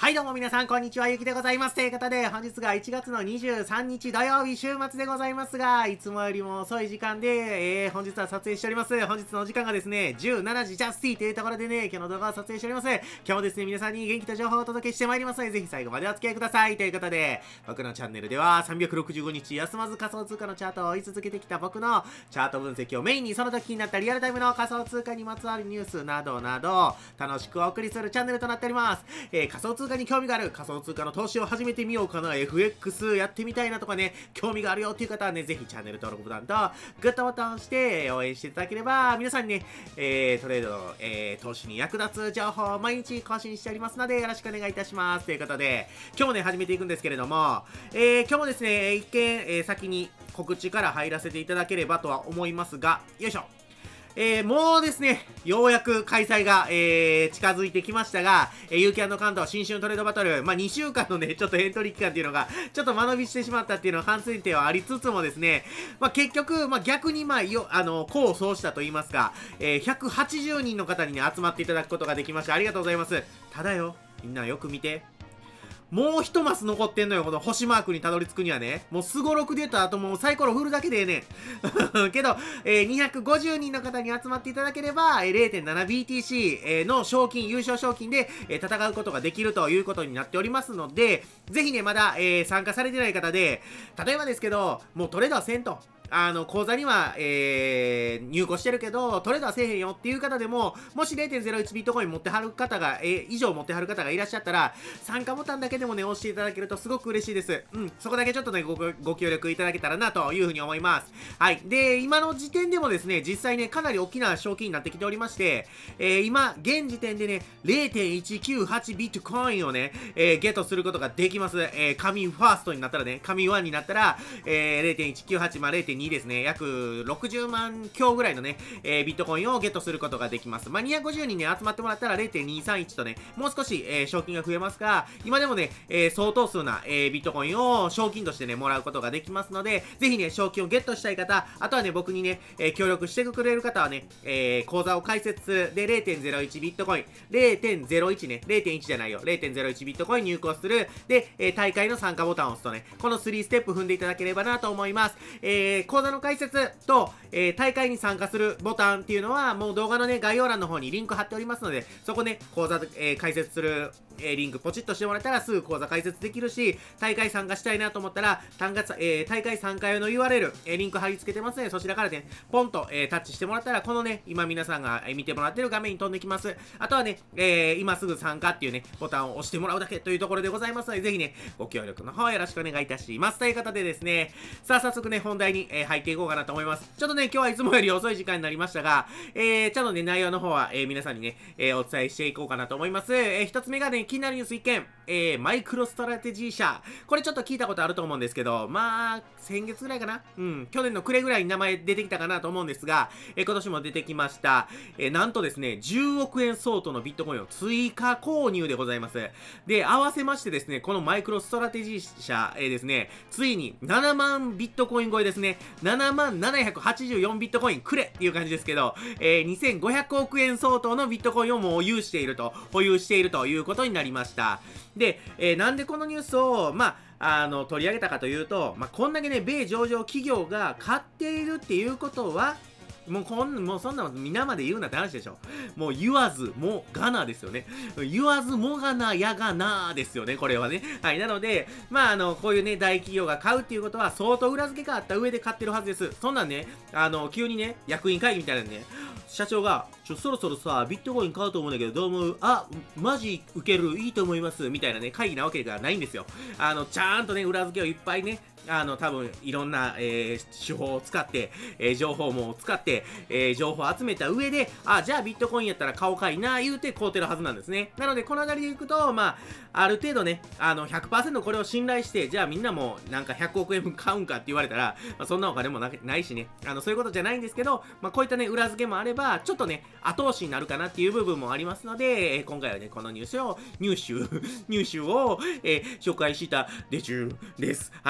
はいどうも皆さんこんにちは、ゆきでございます。ということで、本日が1月の23日土曜日週末でございますが、いつもよりも遅い時間で、本日は撮影しております。本日のお時間がですね、17時ジャスティというところでね、今日の動画を撮影しております。今日もですね、皆さんに元気と情報をお届けしてまいりますので、ぜひ最後までお付き合いください。ということで、僕のチャンネルでは365日休まず仮想通貨のチャートを追い続けてきた僕のチャート分析をメインにその時になったリアルタイムの仮想通貨にまつわるニュースなどなど、楽しくお送りするチャンネルとなっております。仮想通貨に興味がある、仮想通貨の投資を始めてみようかな、FX やってみたいなとかね、興味があるよっていう方はね、ぜひチャンネル登録ボタンとグッドボタンを押して応援していただければ、皆さんにね、トレード、投資に役立つ情報を毎日更新しておりますので、よろしくお願いいたします。ということで、今日もね、始めていくんですけれども、今日もですね、一見、先に告知から入らせていただければとは思いますが、よいしょ。もうですね、ようやく開催が、近づいてきましたが、ユーキャン関東新春トレードバトル、2週間のね、ちょっとエントリー期間っていうのが、ちょっと間延びしてしまったっていうのは反省点はありつつもですね、結局、逆に功を奏したと言いますか、180人の方にね、集まっていただくことができました。ありがとうございます。ただよ、みんなよく見て。もう一マス残ってんのよ、この星マークにたどり着くにはね。もうスゴロクで言ったらあともうサイコロ振るだけでええねん。けど、250人の方に集まっていただければ、0.7BTC の賞金、優勝賞金で戦うことができるということになっておりますので、ぜひね、まだ参加されてない方で、例えばですけど、もうトレードはせんと。口座には、入庫してるけど、トレードはせえへんよっていう方でも、もし 0.01 ビットコイン持ってはる方が、以上持ってはる方がいらっしゃったら、参加ボタンだけでもね、押していただけるとすごく嬉しいです。そこだけちょっとね、ご協力いただけたらなというふうに思います。はい。で、今の時点でもですね、実際ね、かなり大きな賞金になってきておりまして、今、現時点でね、0.198 ビットコインをね、ゲットすることができます。神ファーストになったらね、神1になったら、0.198、0.2ですね、約60万強ぐらいのね、ビットコインをゲットすることができます。250人ね、集まってもらったら 0.231 とね、もう少し、賞金が増えますが、今でもね、相当数な、ビットコインを賞金としてね、もらうことができますので、ぜひね、賞金をゲットしたい方、あとはね、僕にね、協力してくれる方はね、口座を開設で 0.01 ビットコイン、0.01 ね、0.1 じゃないよ、0.01 ビットコイン入庫する、で、大会の参加ボタンを押すとね、この3ステップ踏んでいただければなと思います。講座の解説と、大会に参加するボタンっていうのは、もう動画のね、概要欄の方にリンク貼っておりますので、そこね、講座、解説する、リンクポチッとしてもらったらすぐ講座解説できるし、大会参加したいなと思ったら、大会参加用の URL、リンク貼り付けてますので、そちらからね、ポンと、タッチしてもらったら、このね、今皆さんが、見てもらってる画面に飛んできます。あとはね、今すぐ参加っていうね、ボタンを押してもらうだけというところでございますので、ぜひね、ご協力の方よろしくお願いいたします。ということでですね、さあ早速ね、本題に、入っていこうかなと思います。ちょっとね、今日はいつもより遅い時間になりましたが、ちゃんとね、内容の方は、皆さんにね、お伝えしていこうかなと思います。一つ目がね、気になるニュース一件、マイクロストラテジー社。これちょっと聞いたことあると思うんですけど、先月ぐらいかな、去年の暮れぐらいに名前出てきたかなと思うんですが、今年も出てきました。なんとですね、10億円相当のビットコインを追加購入でございます。で、合わせましてですね、このマイクロストラテジー社、ですね、ついに7万ビットコイン超えですね、7万784ビットコインくれっていう感じですけど、2500億円相当のビットコインをもう保有しているということになりました。で、なんでこのニュースを、取り上げたかというと、こんだけね、米上場企業が買っているっていうことは、もうそんなの皆まで言うなって話でしょ。もう言わずもがなですよね。言わずもがなやがなですよね、これはね。はい。なので、こういうね、大企業が買うっていうことは相当裏付けがあった上で買ってるはずです。そんなんね、急にね、役員会議みたいなね、社長が、そろそろさ、ビットコイン買うと思うんだけど、どう思う？マジ受ける？いいと思います。みたいなね、会議なわけがないんですよ。ちゃんとね、裏付けをいっぱいね、多分いろんな、手法を使って、情報網を使って、情報を集めた上で、じゃあビットコインやったら買おうかいな、言うて買うてるはずなんですね。なので、このあたりでいくと、ある程度ね、100% これを信頼して、じゃあみんなもなんか100億円分買うんかって言われたら、そんなお金もないしね、そういうことじゃないんですけど、こういったね、裏付けもあれば、ちょっとね、後押しになるかなっていう部分もありますので、今回はね、このニュースを、紹介したでちゅです。はい、というわけで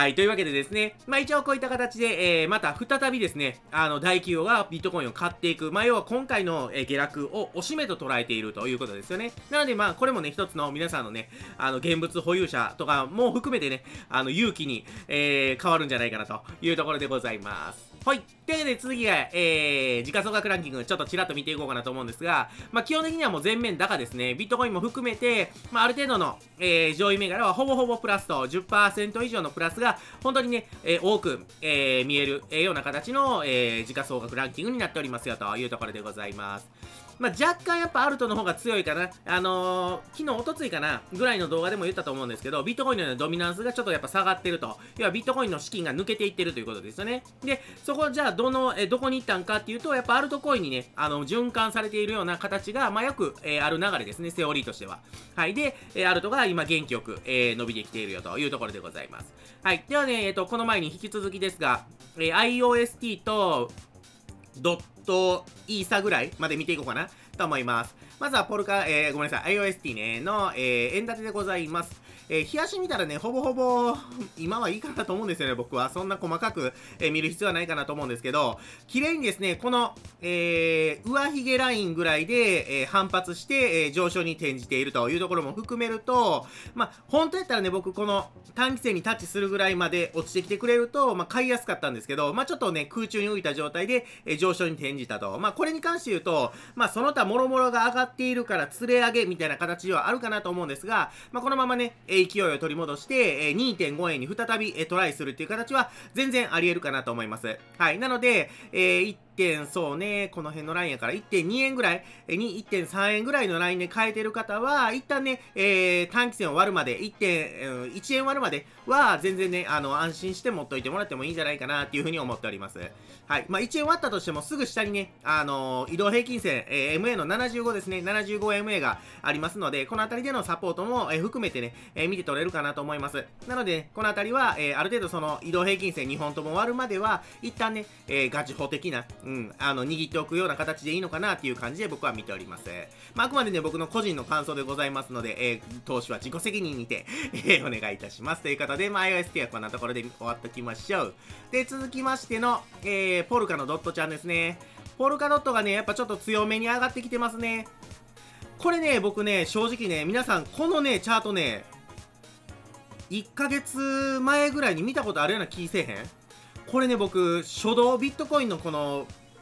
でですね、一応こういった形で、また再びですね、大企業がビットコインを買っていく、要は今回の、下落をおしめと捉えているということですよね。なので、これもね、一つの皆さんのね、現物保有者とかも含めてね、勇気に、変わるんじゃないかなというところでございます。はい。というわけで次が、時価総額ランキング、ちょっとちらっと見ていこうかなと思うんですが、基本的にはもう全面高ですね。ビットコインも含めて、ある程度の、上位銘柄はほぼほぼプラスと、10% 以上のプラスが、本当にね、多く、見える、ような形の、時価総額ランキングになっておりますよというところでございます。若干やっぱアルトの方が強いかな。昨日、おとついかな、ぐらいの動画でも言ったと思うんですけど、ビットコインのドミナンスがちょっとやっぱ下がってると。要はビットコインの資金が抜けていってるということですよね。で、そこじゃあどこに行ったんかっていうと、やっぱアルトコインにね、循環されているような形が、よく、ある流れですね、セオリーとしては。はい。で、アルトが今元気よく、伸びてきているよというところでございます。はい。ではね、この前に引き続きですが、IOST と、ドットイーサぐらいまで見ていこうかなと思います。まずはごめんなさい、IOST ね、の、円建てでございます。冷やし見たらね、ほぼほぼ、今はいいかなと思うんですよね、僕は。そんな細かく、見る必要はないかなと思うんですけど、綺麗にですね、この、上髭ラインぐらいで、反発して、上昇に転じているというところも含めると、本当やったらね、僕、この短期線にタッチするぐらいまで落ちてきてくれると、買いやすかったんですけど、ちょっとね、空中に浮いた状態で、上昇に転じたと。これに関して言うと、その他諸々が上がっているから、釣れ上げみたいな形ではあるかなと思うんですが、このままね、勢いを取り戻して、2.5 円に再びトライするっていう形は全然あり得るかなと思います。はい。なので、そうね、この辺のラインやから1.2 円ぐらい、1.3 円ぐらいのラインで買えてる方は、一旦ね、短期線を割るまで、1円割るまでは、全然ね、安心して持っといてもらってもいいんじゃないかなっていうふうに思っております。はい。1円割ったとしても、すぐ下にね、移動平均線、MA の75ですね、75MA がありますので、この辺りでのサポートも、含めてね、見て取れるかなと思います。なので、この辺りは、ある程度その移動平均線2本とも割るまでは、一旦ね、ガチ法的な、握っておくような形でいいのかなっていう感じで僕は見ております。あくまでね、僕の個人の感想でございますので、投資は自己責任にて、お願いいたします。ということで、iOST はこんなところで終わっときましょう。で、続きましての、ポルカのドットちゃんですね。ポルカドットがね、やっぱちょっと強めに上がってきてますね。これね、僕ね、正直ね、皆さん、このね、チャートね、1ヶ月前ぐらいに見たことあるような気せえへん？これね、僕、初動、ビットコインのこの、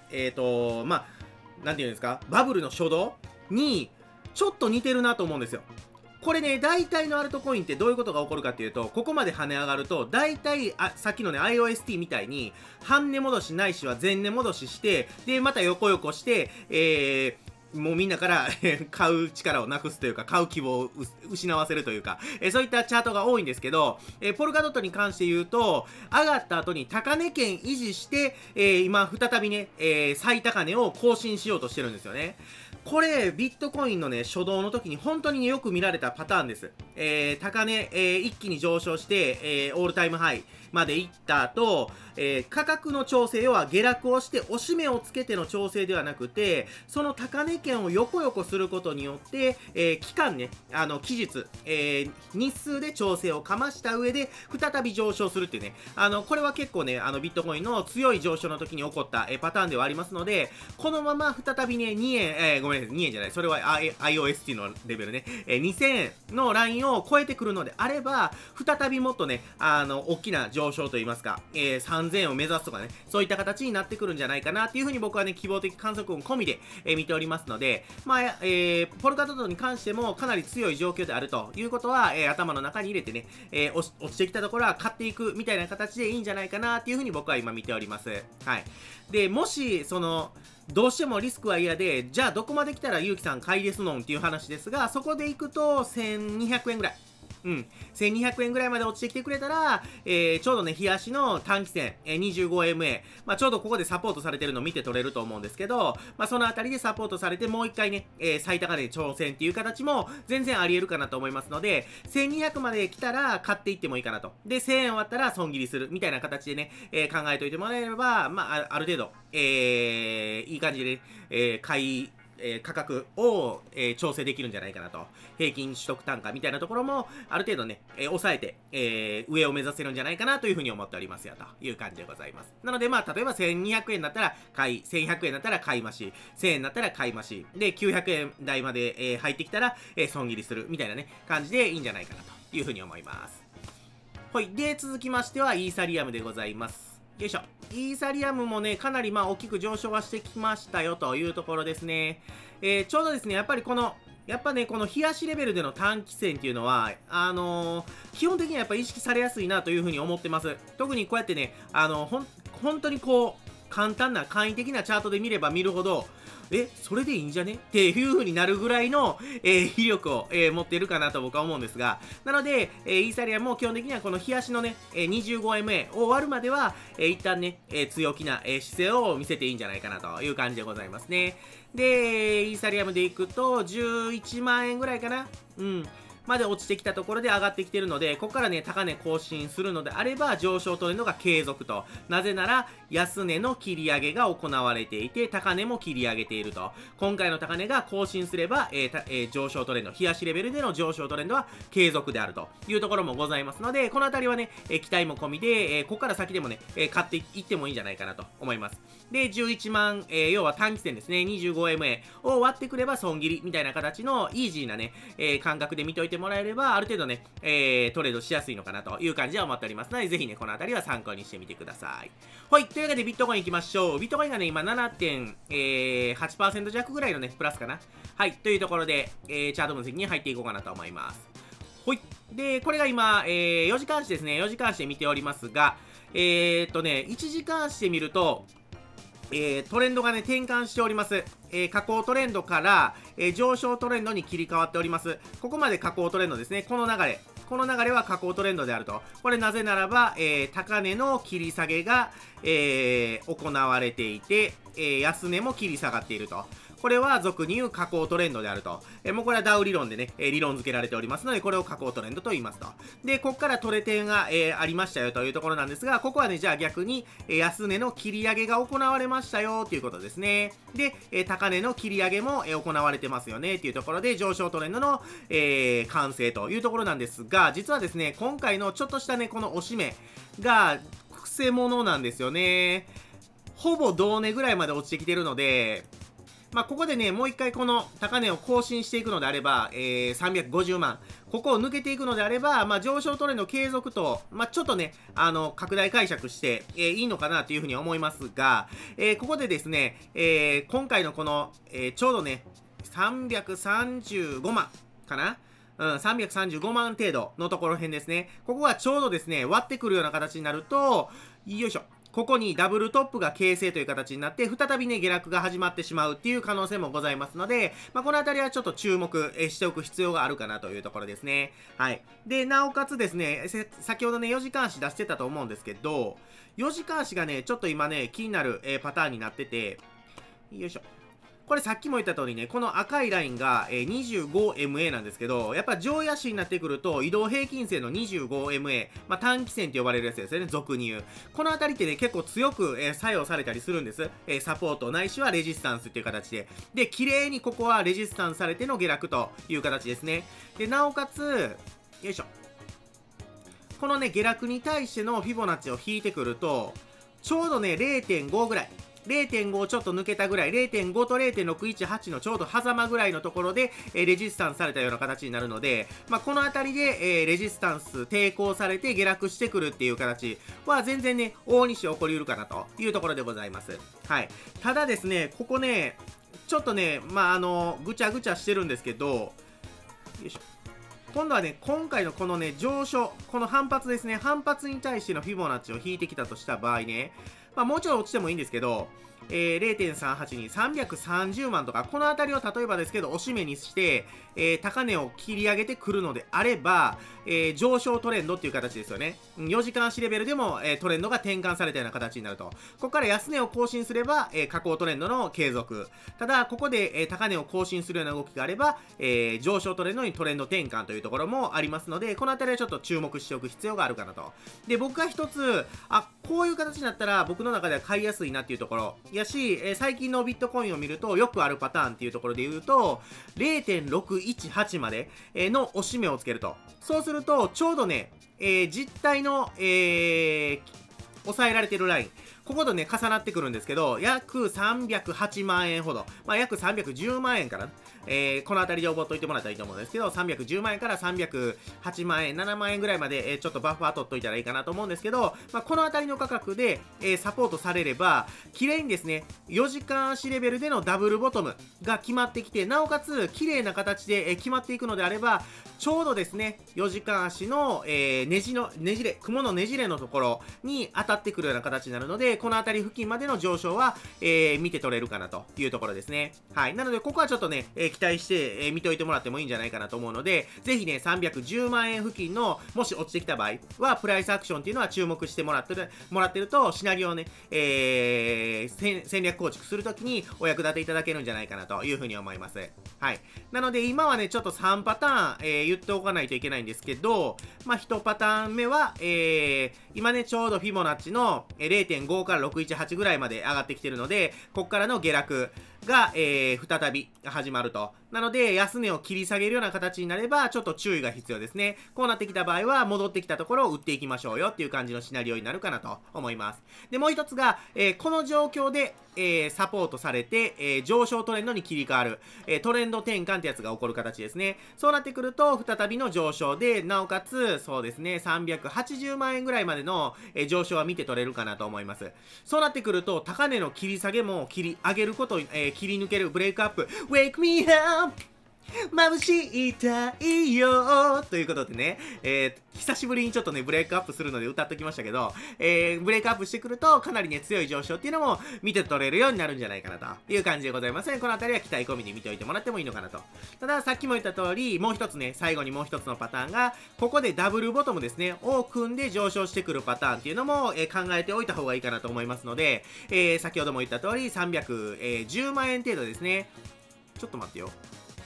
なんていうんですか、バブルの初動に、ちょっと似てるなと思うんですよ。これね、大体のアルトコインってどういうことが起こるかっていうと、ここまで跳ね上がると、大体、さっきのね、IOST みたいに、半値戻しないしは前値戻しして、で、また横して、もうみんなから買う力をなくすというか、買う希望を失わせるというか、そういったチャートが多いんですけど、ポルカドットに関して言うと、上がった後に高値圏維持して、今再びね、最高値を更新しようとしてるんですよね。これ、ビットコインのね、初動の時に本当によく見られたパターンです。高値、一気に上昇して、オールタイムハイまで行った後、価格の調整、要は下落をして押し目をつけての調整ではなくて、その高値圏を横することによって、期間ね、期日、日数で調整をかました上で、再び上昇するっていうね、これは結構ね、ビットコインの強い上昇の時に起こった、パターンではありますので、このまま再びね、2円、ごめんなさい、2円じゃない、それは、IOST のレベルね、2000円のラインを超えてくるのであれば、再びもっとね、大きな上昇といいますか、3000円を目指すとかね、そういった形になってくるんじゃないかなっていうふうに僕はね、希望的観測音込みで、見ておりますので、ポルカドットに関してもかなり強い状況であるということは、頭の中に入れてね、落ちてきたところは買っていくみたいな形でいいんじゃないかなっていうふうに僕は今見ております。はい。で、もし、どうしてもリスクは嫌で、じゃあどこまで来たらゆうきさん買いですのんっていう話ですが、そこで行くと1200円ぐらい。1200円ぐらいまで落ちてきてくれたら、ちょうどね、日足の短期線、25MA、ちょうどここでサポートされてるのを見て取れると思うんですけど、そのあたりでサポートされて、もう一回ね、最高値挑戦っていう形も全然あり得るかなと思いますので、1200まで来たら買っていってもいいかなと。で、1000円終わったら損切りするみたいな形でね、考えておいてもらえれば、ある程度、いい感じで、買い価格を、調整できるんじゃないかなと。平均取得単価みたいなところも、ある程度ね、抑えて、上を目指せるんじゃないかなというふうに思っておりますよ、という感じでございます。なので、まあ、例えば1200円だったら買い、1100円だったら買い増し、1000円だったら買い増し、で、900円台まで、入ってきたら、損切りする、みたいなね、感じでいいんじゃないかなというふうに思います。はい。で、続きましては、イーサリアムでございます。よいしょ。イーサリアムもね、かなりまあ大きく上昇はしてきましたよというところですね。ちょうどですね、やっぱりこの冷やしレベルでの短期戦っていうのは、基本的にはやっぱ意識されやすいなというふうに思ってます。特にこうやってね、本当にこう、簡単な簡易的なチャートで見れば見るほど、それでいいんじゃねっていう風になるぐらいの、威力を、持っているかなと僕は思うんですが、なので、イーサリアムも基本的にはこの冷やしのね、25MA を割るまでは、一旦ね、強気な、姿勢を見せていいんじゃないかなという感じでございますね。で、イーサリアムでいくと、11万円ぐらいかな。うん。まで落ちてきたところで上がってきてるので、ここからね、高値更新するのであれば、上昇トレンドが継続と。なぜなら、安値の切り上げが行われていて、高値も切り上げていると。今回の高値が更新すれば、上昇トレンド、冷やしレベルでの上昇トレンドは継続であるというところもございますので、このあたりはね、期待も込みで、ここから先でもね、買っていってもいいんじゃないかなと思います。で、11万、要は短期戦ですね、25MA を割ってくれば損切りみたいな形のイージーなね、感覚で見といてもらえれば、ある程度ね、トレードしやすいのかなという感じで思っておりますので、ぜひね、このあたりは参考にしてみてください。はい、というわけでビットコイン行きましょう。ビットコインがね、今 7.8% 弱ぐらいのね、プラスかな。はい、というところで、チャート分析に入っていこうかなと思います。はい。で、これが今、4時間足ですね。4時間足で見ておりますが、1時間足で見ると、トレンドがね、転換しております。下降トレンドから、上昇トレンドに切り替わっております。ここまで下降トレンドですね。この流れは下降トレンドであると。これなぜならば、高値の切り下げが、行われていて、安値も切り下がっていると。これは俗に言う下降トレンドであると。もうこれはダウ理論でね、理論付けられておりますので、これを下降トレンドと言いますと。で、ここからトレ点が、ありましたよというところなんですが、ここはね、じゃあ逆に、安値の切り上げが行われましたよということですね。で、高値の切り上げも、行われてますよねというところで、上昇トレンドの、完成というところなんですが、実はですね、今回のちょっとしたね、この押し目が、くせ者なんですよね。ほぼ同値ぐらいまで落ちてきてるので、まあ、ここでね、もう一回この高値を更新していくのであれば、350万。ここを抜けていくのであれば、まあ、上昇トレンド継続と、まあ、ちょっとね、拡大解釈して、いいのかなというふうに思いますが、ここでですね、今回のこの、ちょうどね、335万かな335万程度のところ辺ですね。ここがちょうどですね、割ってくるような形になると、よいしょ。ここにダブルトップが形成という形になって、再びね、下落が始まってしまうっていう可能性もございますので、まあ、このあたりはちょっと注目しておく必要があるかなというところですね。はい。で、なおかつですね、先ほどね、4時間足出してたと思うんですけど、4時間足がね、ちょっと今ね、気になる、パターンになってて、よいしょ。これさっきも言った通りね、この赤いラインが 25MA なんですけど、やっぱ上位足になってくると移動平均線の 25MA、まあ、短期線って呼ばれるやつですよね、俗に言う。このあたりってね、結構強く作用されたりするんです。サポートないしはレジスタンスっていう形で。で、綺麗にここはレジスタンスされての下落という形ですね。で、なおかつ、よいしょ。このね、下落に対してのフィボナッチを引いてくると、ちょうどね、0.5 ぐらい。0.5 ちょっと抜けたぐらい、0.5 と 0.618 のちょうど狭間ぐらいのところで、レジスタンスされたような形になるので、まあ、このあたりで、レジスタンス抵抗されて下落してくるっていう形は全然ね、大西起こりうるかなというところでございます。はい。ただですね、ここね、ちょっとね、まあ、ぐちゃぐちゃしてるんですけど、よいしょ。今度はね、今回のこのね、上昇、この反発ですね、反発に対してのフィボナッチを引いてきたとした場合ね、まあ、もうちょい落ちてもいいんですけど、0.38 に330万とか、このあたりを例えばですけど、押し目にして、高値を切り上げてくるのであれば、上昇トレンドっていう形ですよね。4時間足レベルでも、トレンドが転換されたような形になると。ここから安値を更新すれば、下降トレンドの継続。ただ、ここで、高値を更新するような動きがあれば、上昇トレンドにトレンド転換というところもありますので、このあたりはちょっと注目しておく必要があるかなと。で、僕が一つ、こういう形になったら僕の中では買いやすいなっていうところ、 やし、最近のビットコインを見るとよくあるパターンっていうところで言うと 0.618 までの押し目をつけると。そうするとちょうどね、実体の、抑えられてるライン、こことね、重なってくるんですけど、約308万円ほど、まあ、約310万円から、この辺りで覚えておいてもらったらいいと思うんですけど、310万円から308万円、7万円ぐらいまで、ちょっとバッファー取っといたらいいかなと思うんですけど、まあ、この辺りの価格で、サポートされれば、綺麗にですね、4時間足レベルでのダブルボトムが決まってきて、なおかつ、綺麗な形で、決まっていくのであれば、ちょうどですね、4時間足の、ねじれ、雲のねじれのところに当たってくるような形になるので、この辺り付近までの上昇は、見て取れるかなというところですね。はい。なので、ここはちょっとね、期待して、見ておいてもらってもいいんじゃないかなと思うので、ぜひね、310万円付近の、もし落ちてきた場合は、プライスアクションっていうのは注目してもらってると、シナリオをね、戦略構築するときにお役立ていただけるんじゃないかなというふうに思います。はい。なので、今はね、ちょっと3パターン、言っておかないといけないんですけど、まあ、1パターン目は、今ね、ちょうどフィボナッチの 0.5 から618ぐらいまで上がってきてるので、ここからの下落が、再び始まると。なので、安値を切り下げるような形になれば、ちょっと注意が必要ですね。こうなってきた場合は、戻ってきたところを売っていきましょうよっていう感じのシナリオになるかなと思います。で、もう一つが、この状況で、サポートされて、上昇トレンドに切り替わる、トレンド転換ってやつが起こる形ですね。そうなってくると、再びの上昇で、なおかつ、そうですね、380万円ぐらいまでの、上昇は見て取れるかなと思います。そうなってくると、高値の切り下げも切り上げること、切り抜けるブレイクアップ、Wake me up! 眩しい太陽ということでね、久しぶりにちょっとね、ブレイクアップするので歌っときましたけど、ブレイクアップしてくると、かなりね、強い上昇っていうのも見て取れるようになるんじゃないかなという感じでございますね。このあたりは期待込みに見ておいてもらってもいいのかなと。ただ、さっきも言った通り、もう一つね、最後にもう一つのパターンが、ここでダブルボトムですね、を組んで上昇してくるパターンっていうのも、考えておいた方がいいかなと思いますので、先ほども言った通り、310万円程度ですね。ちょっと待ってよ。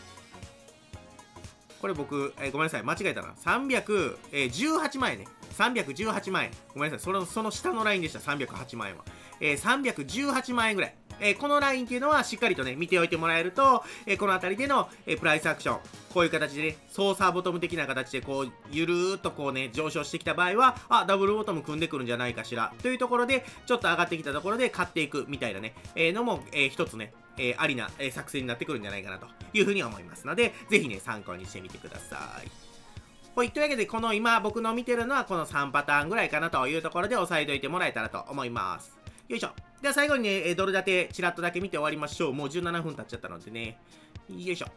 これ僕、ごめんなさい、間違えたな。318万円ね。318万円。ごめんなさい、その下のラインでした、308万円は。318万円ぐらい。このラインっていうのはしっかりとね、見ておいてもらえると、この辺りでの、プライスアクション、こういう形でね、操作ボトム的な形でこう、ゆるーっとこうね、上昇してきた場合は、あ、ダブルボトム組んでくるんじゃないかしら、というところで、ちょっと上がってきたところで買っていくみたいなね、のも、一つね、ありな、作戦になってくるんじゃないかなというふうに思いますので、ぜひね、参考にしてみてください。はい、というわけで、この今僕の見てるのはこの3パターンぐらいかなというところで押さえておいてもらえたらと思います。よいしょ。では最後にね、ドル建てちらっとだけ見て終わりましょう。もう17分経っちゃったのでね。よいしょ。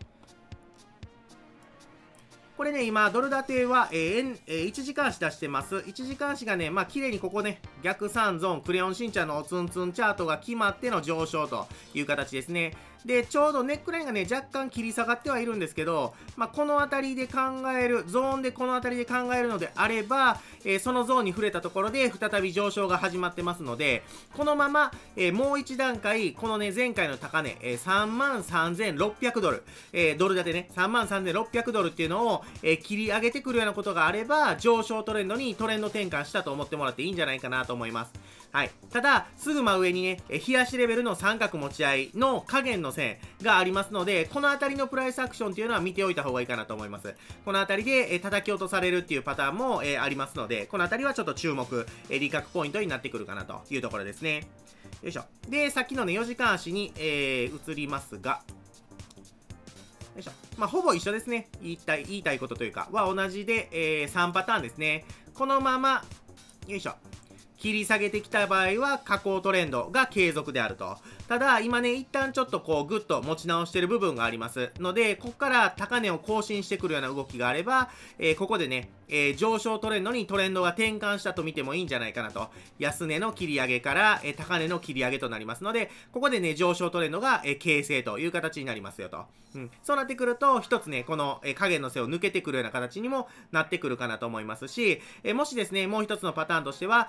これね、今、ドル建ては、1時間足出してます。1時間足がね、まあ、綺麗にここね、逆3ゾーン、クレヨンしんちゃんのツンツンチャートが決まっての上昇という形ですね。で、ちょうどネックラインがね、若干切り下がってはいるんですけど、まあ、この辺りで考える、ゾーンでこの辺りで考えるのであれば、そのゾーンに触れたところで再び上昇が始まってますので、このまま、もう一段階、このね、前回の高値、33,600ドル、ドル建てね、33,600ドルっていうのを、切り上げてくるようなことがあれば、上昇トレンドにトレンド転換したと思ってもらっていいんじゃないかなと思います。はい。ただ、すぐ真上にね、冷やしレベルの三角持ち合いの下限の線がありますので、この辺りのプライスアクションっていうのは見ておいた方がいいかなと思います。この辺りで、叩き落とされるっていうパターンも、ありますので、この辺りはちょっと注目、利確ポイントになってくるかなというところですね。よいしょ。で、さっきのね、4時間足に、移りますが、よいしょ。まあ、ほぼ一緒ですね。言いたいことというか、は同じで、3パターンですね。このまま、よいしょ。切り下げてきた場合は下降トレンドが継続であると。ただ、今ね、一旦ちょっとこう、ぐっと持ち直してる部分がありますので、ここから高値を更新してくるような動きがあれば、ここでね、上昇トレンドにトレンドが転換したと見てもいいんじゃないかなと。安値の切り上げから、高値の切り上げとなりますので、ここでね、上昇トレンドが、形成という形になりますよと。うん。そうなってくると、一つね、この、下限の背を抜けてくるような形にもなってくるかなと思いますし、もしですね、もう一つのパターンとしては、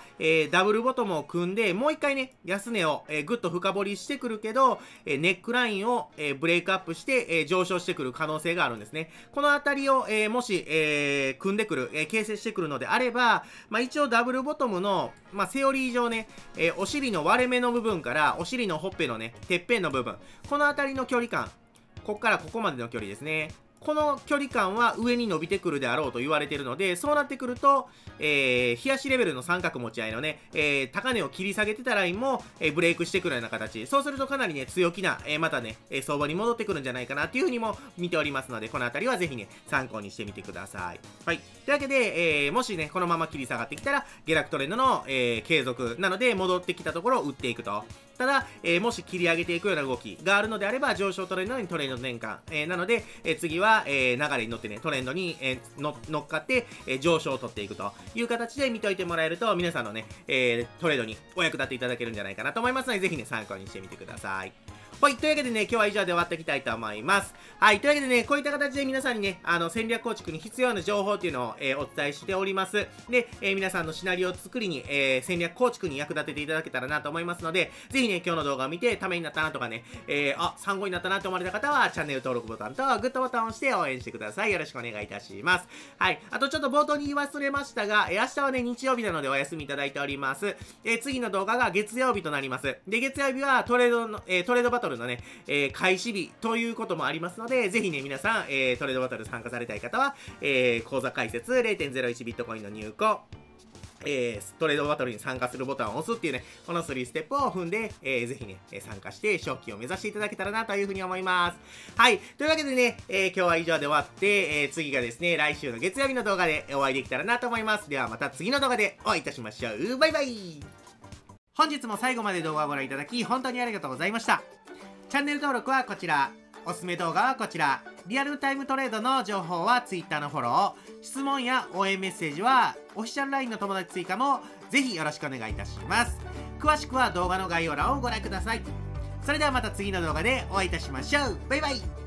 ダブルボトムを組んで、もう一回ね、安値を、ぐっと深掘りしてくるけど、ネックラインを、ブレイクアップして、上昇してくる可能性があるんですね。このあたりを、もし、組んでくる、形成してくるのであれば、一応ダブルボトムの、セオリー上ね、お尻の割れ目の部分から、お尻のほっぺのね、てっぺんの部分、このあたりの距離感、ここからここまでの距離ですね。この距離感は上に伸びてくるであろうと言われているので、そうなってくると、冷やしレベルの三角持ち合いのね、高値を切り下げてたラインも、ブレイクしてくるような形。そうするとかなりね、強気な、またね、相場に戻ってくるんじゃないかなっていうふうにも見ておりますので、このあたりはぜひね、参考にしてみてください。はい。というわけで、もしね、このまま切り下がってきたら、下落トレンドの、継続なので、戻ってきたところを売っていくと。ただ、もし切り上げていくような動きがあるのであれば、上昇トレンドにトレンド転換。なので、次は、流れに乗ってね、トレンドに、乗っかって、上昇を取っていくという形で見といてもらえると、皆さんのね、トレードにお役立ていただけるんじゃないかなと思いますので、ぜひね、参考にしてみてください。はい。というわけでね、今日は以上で終わっていきたいと思います。はい。というわけでね、こういった形で皆さんにね、戦略構築に必要な情報っていうのを、お伝えしております。で、皆さんのシナリオ作りに、戦略構築に役立てていただけたらなと思いますので、ぜひね、今日の動画を見て、ためになったなとかね、参考になったなと思われた方は、チャンネル登録ボタンとグッドボタンを押して応援してください。よろしくお願いいたします。はい。あとちょっと冒頭に言い忘れましたが、明日はね、日曜日なのでお休みいただいております。次の動画が月曜日となります。で、月曜日はトレードバトルのね、開始日ということもありますので、ぜひね、皆さん、トレードバトル参加されたい方は、口座開設 0.01 ビットコインの入庫、トレードバトルに参加するボタンを押すっていうね、この3ステップを踏んで、ぜひね、参加して賞金を目指していただけたらなというふうに思います。はい。というわけでね、今日は以上で終わって、次がですね、来週の月曜日の動画でお会いできたらなと思います。ではまた次の動画でお会いいたしましょう。バイバイ。本日も最後まで動画をご覧いただき、本当にありがとうございました。チャンネル登録はこちら。おすすめ動画はこちら。リアルタイムトレードの情報は Twitter のフォロー。質問や応援メッセージはオフィシャル LINE の友達追加もぜひよろしくお願いいたします。詳しくは動画の概要欄をご覧ください。それではまた次の動画でお会いいたしましょう。バイバイ。